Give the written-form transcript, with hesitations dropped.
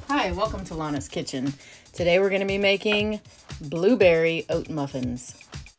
Hi, welcome to Lana's Kitchen. Today we're going to be making blueberry oat muffins.